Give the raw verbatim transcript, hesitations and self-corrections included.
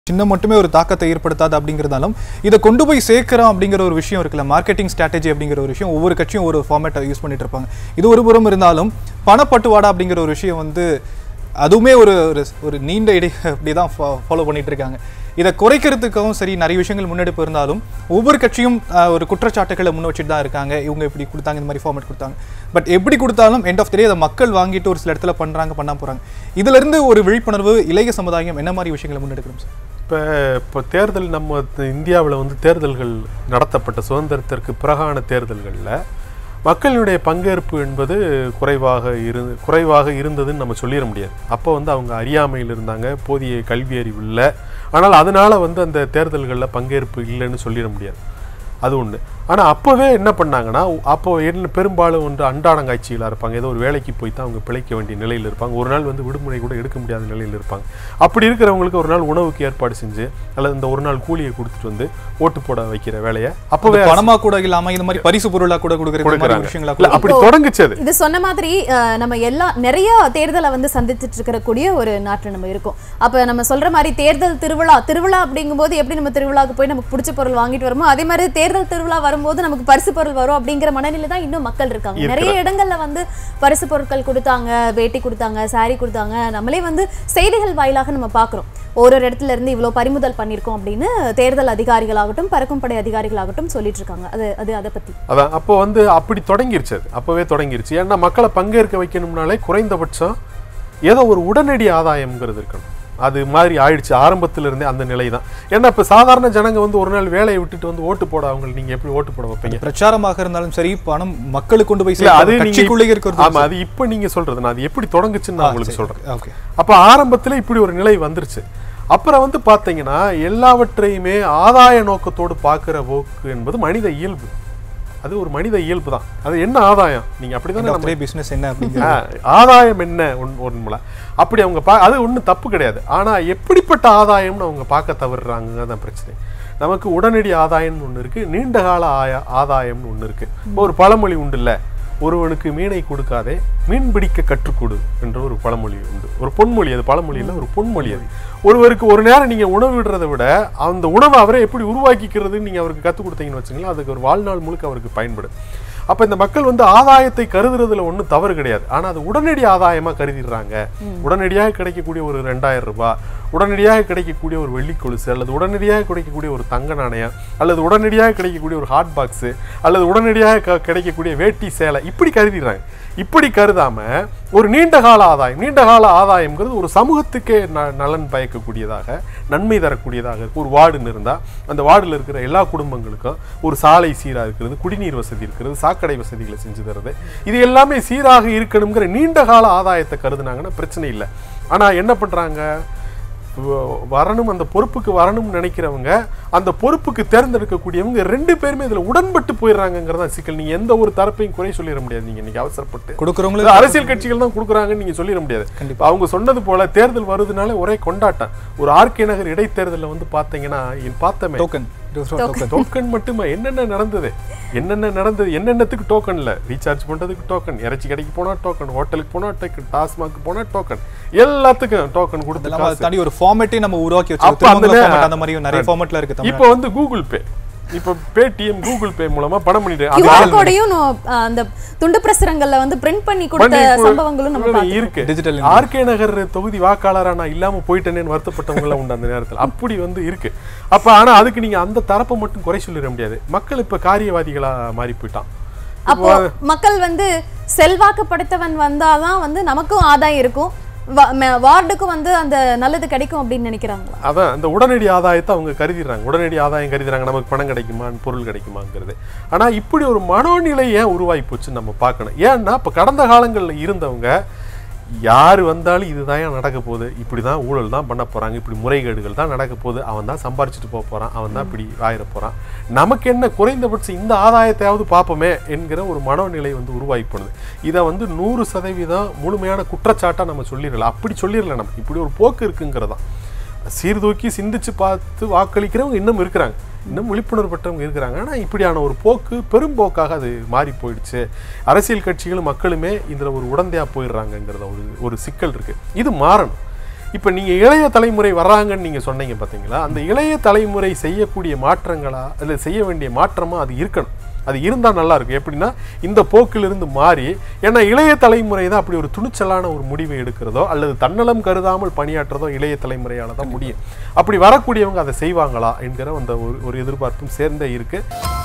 சின்ன மட்டுமே ஒரு தாக்கத்தை ஏற்படுத்தாது அப்படிங்கிறதாலும் இதை கொண்டு போய் சேர்க்கிறோம் அப்படிங்கிற ஒரு விஷயம் இருக்குல்ல, மார்க்கெட்டிங் ஸ்ட்ராட்டஜி அப்படிங்கிற ஒரு விஷயம் ஒவ்வொரு கட்சியும் ஒரு ஃபார்மேட்டை யூஸ் பண்ணிட்டு இருப்பாங்க. இது ஒரு புறம் இருந்தாலும் பணப்பட்டுவாடா அப்படிங்கிற ஒரு விஷயம் வந்து அதுவுமே ஒரு ஒரு நீண்ட இடை அப்படி தான் ஃபாலோ பண்ணிட்டு இருக்காங்க. இதை குறைக்கிறதுக்கும் சரி நிறைய விஷயங்கள் முன்னெடுப்பு இருந்தாலும் ஒவ்வொரு கட்சியும் ஒரு குற்றச்சாட்டுகளை முன் வச்சுட்டு தான் இருக்காங்க. இவங்க இப்படி கொடுத்தாங்க, இந்த மாதிரி ஃபார்மேட் கொடுத்தாங்க. பட் எப்படி கொடுத்தாலும் எண்ட் ஆஃப் த டே அதை மக்கள் வாங்கிட்டு ஒரு சில இடத்துல பண்ணுறாங்க, பண்ண போகிறாங்க. இதிலிருந்து ஒரு விழிப்புணர்வு இளைய சமுதாயம் என்ன மாதிரி விஷயங்களை முன்னெடுக்கிறோம் சார்? இப்போ இப்போ தேர்தல் நம்ம இந்தியாவில் வந்து தேர்தல்கள் நடத்தப்பட்ட சுதந்திரத்திற்கு பிறகான தேர்தல்களில் மக்களுடைய பங்கேற்பு என்பது குறைவாக இரு குறைவாக இருந்ததுன்னு நம்ம சொல்லிட முடியாது. அப்போ வந்து அவங்க அறியாமையில் இருந்தாங்க, போதிய கல்வி அறிவு இல்லை. ஆனால் அதனால் வந்து அந்த தேர்தல்களில் பங்கேற்பு இல்லைன்னு சொல்லிட முடியாது. அது ஒன்று. ஆனால் அப்போவே என்ன பண்ணாங்கன்னா, அப்போ என்ன பெரும்பாலும் ஒன்று அன்றாடங்காட்சிகளாக இருப்பாங்க. ஏதோ ஒரு வேலைக்கு போய் தான் அவங்க பிழைக்க வேண்டிய நிலையில் இருப்பாங்க. ஒரு நாள் வந்து விடுமுறை கூட எடுக்க முடியாத நிலையில் இருப்பாங்க. அப்படி இருக்கிறவங்களுக்கு ஒரு நாள் உணவுக்கு ஏற்பாடு செஞ்சு அல்லது இந்த ஒரு நாள் கூலியை கொடுத்துட்டு வந்து ஓட்டு போட வைக்கிற வேலையை அப்போவே பணமாக கூட இல்லாமல் இந்த மாதிரி பரிசு பொருளாக கூட கொடுக்குறாங்க. அப்படி தொடங்குச்சது. இது சொன்ன மாதிரி நம்ம எல்லா நிறைய தேர்தலை வந்து சந்திச்சுட்டு இருக்கக்கூடிய ஒரு நாட்டில் நம்ம இருக்கோம். அப்போ நம்ம சொல்ற மாதிரி தேர்தல் திருவிழா திருவிழா அப்படிங்கும் போது எப்படி நம்ம திருவிழாவுக்கு போய் நமக்கு பிடிச்ச பொருள் வாங்கிட்டு வருமோ அதே மாதிரி தேர்தல் திருவிழா வரும்போது நமக்கு பரிசு பொருள் வரும் அப்படிங்கிற மனநிலை தான் இன்னும் மக்கள் இருக்காங்க. நிறைய இடங்கள்ல வந்து பரிசு பொருட்கள் கொடுத்தாங்க, வேட்டி கொடுத்தாங்க, சாரி கொடுத்தாங்க. நம்மளே வந்து செய்திகள் வாயிலாக நம்ம பார்க்கிறோம். ஒரு ஒரு இடத்துல இருந்து இவ்வளவு பறிமுதல் பண்ணியிருக்கோம் அப்படின்னு தேர்தல் அதிகாரிகளாகட்டும் பறக்கும் படை அதிகாரிகளாகட்டும் சொல்லிட்டு இருக்காங்க. அது அது அதை பத்தி அதான் அப்போ வந்து அப்படி தொடங்கிருச்சு. அது அப்பவே தொடங்கிருச்சு. ஏன்னா மக்களை பங்கேற்க வைக்கணும்னாலே குறைந்தபட்சம் ஏதோ ஒரு உடனடி ஆதாயம்ங்கிறது இருக்கணும். அது மாதிரி ஆயிடுச்சு ஆரம்பத்துல இருந்தே அந்த நிலை தான். ஏன்னா இப்ப சாதாரண ஜனங்க வந்து ஒரு நாள் வேலையை விட்டுட்டு வந்து ஓட்டு போட அவங்க நீங்க எப்படி ஓட்டு போட வைப்பீங்க? பிரச்சாரமாக இருந்தாலும் சரி, பணம் மக்களுக்கு கொண்டு போய் அது ஆமா, அது இப்ப நீங்க சொல்றது நான் அது எப்படி தொடங்குச்சுன்னு நான் உங்களுக்கு சொல்றேன். அப்ப ஆரம்பத்துல இப்படி ஒரு நிலை வந்துருச்சு. அப்புறம் வந்து பாத்தீங்கன்னா எல்லாவற்றையுமே ஆதாய நோக்கத்தோடு பாக்குற போக்கு என்பது மனித இயல்பு. அது ஒரு மனித இயல்பு தான். அது என்ன ஆதாயம்? நீங்க அப்படிதான் பிசினஸ் என்ன அப்படிங்கிற ஆதாயம் என்ன ஒன்றுல அப்படி அவங்க பா அது ஒன்றும் தப்பு கிடையாது. ஆனா எப்படிப்பட்ட ஆதாயம்னு அவங்க பார்க்க தவறுறாங்க தான் பிரச்சனை. நமக்கு உடனடி ஆதாயம்னு ஒண்ணு இருக்கு, நீண்ட கால ஆய ஆதாயம்னு ஒண்ணு இருக்கு. இப்போ ஒரு பழமொழி உண்டு இல்ல, ஒருவனுக்கு மீனை கொடுக்காதே மீன் பிடிக்க கற்றுக்கொடு என்ற ஒரு பழமொழி உண்டு. ஒரு பொன்மொழி, அது பழமொழி இல்லை, ஒரு பொன்மொழி. அது ஒருவருக்கு ஒரு நேரம் நீங்க உணவு விடுறதை விட அந்த உணவை அவரை எப்படி உருவாக்கிக்கிறதுன்னு நீங்க அவருக்கு கற்றுக் கொடுத்தீங்கன்னு வச்சுங்களேன், அதுக்கு ஒரு வாழ்நாள் முழுக்க அவருக்கு பயன்படும். அப்ப இந்த மக்கள் வந்து ஆதாயத்தை கருதுறதுல ஒன்றும் தவறு கிடையாது. ஆனா அது உடனடி ஆதாயமா கருதிடுறாங்க. உடனடியாக கிடைக்கக்கூடிய ஒரு ரெண்டாயிரம் ரூபாய், உடனடியாக கிடைக்கக்கூடிய ஒரு வெள்ளி கொலுசு, அல்லது உடனடியாக கிடைக்கக்கூடிய ஒரு தங்க நாணயம், அல்லது உடனடியாக கிடைக்கக்கூடிய ஒரு ஹாட் பாக்ஸ், அல்லது உடனடியாக கிடைக்கக்கூடிய வேட்டி சேலை, இப்படி கருதிடுறாங்க. இப்படி கருதாம ஒரு நீண்ட கால ஆதாயம், நீண்ட கால ஆதாயம்ங்கிறது ஒரு சமூகத்துக்கே நலன் பயக்கக்கூடியதாக, நன்மை தரக்கூடியதாக இருக்கு. ஒரு வார்டுன்னு இருந்தா அந்த வார்டுல இருக்கிற எல்லா குடும்பங்களுக்கும் ஒரு சாலை சீராக இருக்கிறது, குடிநீர் வசதி இருக்கிறது, சாக்கடை வசதிகளை செஞ்சு தர்றது, இது எல்லாமே சீராக இருக்கணுங்கிற நீண்ட கால ஆதாயத்தை கருதுனாங்கன்னா பிரச்சனை இல்லை. ஆனா என்ன பண்றாங்க, வரணும் அந்த பொறுப்புக்கு வரணும்னு நினைக்கிறவங்க, அந்த பொறுப்புக்கு தேர்ந்தெடுக்கக்கூடியவங்க ரெண்டு பேருமே இதுல உடன்பட்டு போயிடுறாங்கிறதா சிக்கல். நீங்க எந்த ஒரு தரப்பையும் குறை சொல்லிட முடியாது. நீங்க இன்னைக்கு அவசரப்பட்டு கொடுக்குறவங்க அரசியல் கட்சிகள் தான் கொடுக்குறாங்கன்னு நீங்க சொல்லிட முடியாது. அவங்க சொன்னது போல தேர்தல் வருதுனால ஒரே கொண்டாட்டம். ஒரு ஆர்கே நகர் இடைத்தேர்தலில் வந்து பாத்தீங்கன்னா பார்த்தமே டோக்கன் மட்டுமா என்னென்ன நடந்தது என்னென்ன நடந்தது என்னென்னத்துக்கு டோக்கன் இல்ல, ரீசார்ஜ் பண்றதுக்கு டோக்கன், இறைச்சி கடைக்கு போனா டோக்கன், ஹோட்டலுக்கு போனா டோக்கன், டாஸ்மாக் போனா டோக்கன், எல்லாத்துக்கும் டோக்கன் கொடுத்து ஒரு ஃபார்மேட்டே நம்ம உருவாக்கி வச்சிருக்கோம். அந்த மாதிரி நிறைய ஃபார்மேட்ல இருக்கு. இப்போ வந்து கூகுள் பே, இப்ப பேடிஎம் கூகுள் பே மூலமா பணம் பண்ணிட்டு அந்த துண்டு பிரசுரங்கள்ல வந்து பிரிண்ட் பண்ணி கொடுத்த சம்பவங்களும் நம்ம இருக்கு. டிஜிட்டல் ஆர்கே நகர் தொகுதி வாக்காளரா நான் இல்லாம போயிட்டேன்னு வருத்தப்பட்டவங்க எல்லாம் உண்டு அந்த நேரத்தில். அப்படி வந்து இருக்கு. அப்ப ஆனா அதுக்கு நீங்க அந்த தரப்பை மட்டும் குறை சொல்லிட முடியாது. மக்கள் இப்ப காரியவாதிகளா மாறி போயிட்டான். அப்போ மக்கள் வந்து செல்வாக்கு படைத்தவன் வந்தாதான் வந்து நமக்கும் ஆதாயம் இருக்கும், வார்டுக்கும் வந்து அந்த நல்லது கிடைக்கும் அப்படின்னு நினைக்கிறாங்களா? அதான் அந்த உடனடி ஆதாயத்தை அவங்க கருதிடுறாங்க. உடனடி ஆதாயம் கருதுறாங்க, நமக்கு பணம் கிடைக்குமா, பொருள் கிடைக்குமாங்கிறது. ஆனா இப்படி ஒரு மனோநிலை ஏன் உருவாகி போச்சுன்னு நம்ம பார்க்கணும். ஏன்னா இப்ப கடந்த காலங்களில் இருந்தவங்க யாரு வந்தாலும் இதுதான் நடக்க போகுது, இப்படிதான் ஊழல் தான் பண்ண போறாங்க, இப்படி முறைகேடுகள் தான் நடக்க போகுது, அவன் தான் சம்பாரிச்சுட்டு போக போறான், அவன் தான் இப்படி ஆயிர போறான், நமக்கு என்ன குறைந்தபட்சம் இந்த ஆதாயத்தையாவது பார்ப்போமே என்கிற ஒரு மனோநிலை வந்து உருவாகிப்படுது. இதை வந்து நூறு சதவீதம் முழுமையான குற்றச்சாட்டா நம்ம சொல்லிடலாம். அப்படி சொல்லிடல, நம்ம இப்படி ஒரு போக்கு இருக்குங்கிறதான். சீர்தூக்கி சிந்திச்சு பார்த்து வாக்களிக்கிறவங்க இன்னும் இருக்கிறாங்க, இன்னும் விழிப்புணர்வு பெற்றவங்க இருக்கிறாங்க. ஆனால் இப்படியான ஒரு போக்கு பெரும்போக்காக அது மாறி போயிடுச்சு. அரசியல் கட்சிகளும் மக்களுமே இதில் ஒரு உடந்தையாக போயிடுறாங்கங்கிறத ஒரு ஒரு சிக்கல் இருக்குது. இது மாறணும். இப்போ நீங்கள் இளைய தலைமுறை வர்றாங்கன்னு நீங்கள் சொன்னீங்க பார்த்தீங்களா, அந்த இளைய தலைமுறை செய்யக்கூடிய மாற்றங்களா இல்லை செய்ய வேண்டிய மாற்றமாக அது இருக்கணும். அது இருந்தால் நல்லா இருக்கும். எப்படின்னா இந்த போக்கிலிருந்து மாறி, ஏன்னா இளைய தலைமுறை தான் அப்படி ஒரு துணிச்சலான ஒரு முடிவை எடுக்கிறதோ அல்லது தன்னலம் கருதாமல் பணியாற்றுறதோ இளைய தலைமுறையால் தான் முடியும். அப்படி வரக்கூடியவங்க அதை செய்வாங்களா என்கிற அந்த ஒரு ஒரு எதிர்பார்ப்பும் சேர்ந்தே இருக்குது.